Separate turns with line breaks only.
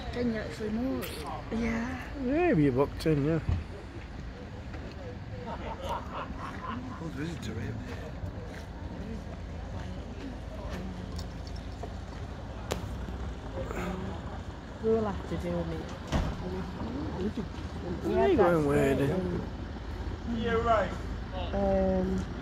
Can you actually know?
Yeah, maybe about 10, yeah.
Good visitor here.
We will have to do it.
Where are you going, Wade?
Yeah, right.